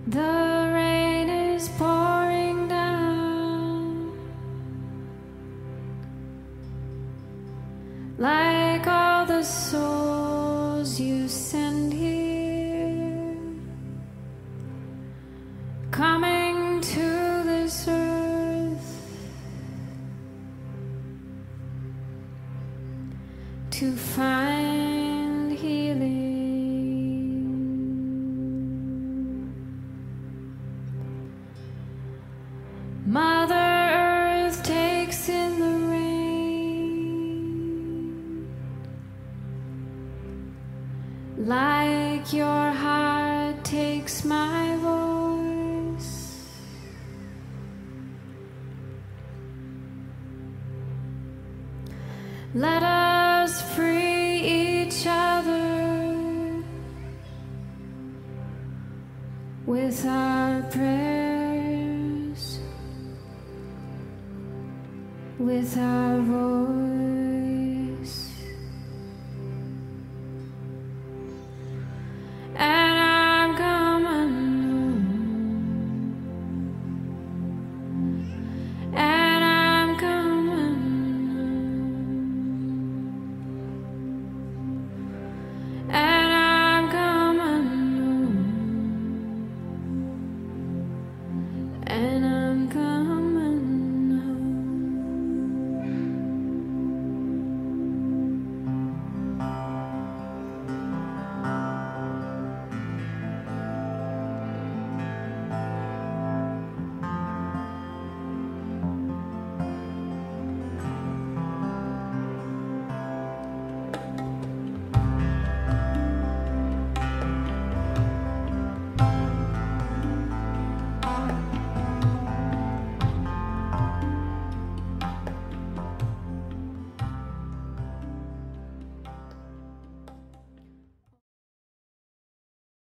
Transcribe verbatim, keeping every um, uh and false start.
The rain is pouring down like all the souls you send here, coming to this earth to find healing. Mother Earth takes in the rain like your heart takes my voice. Let us free each other with our prayers, with our voice.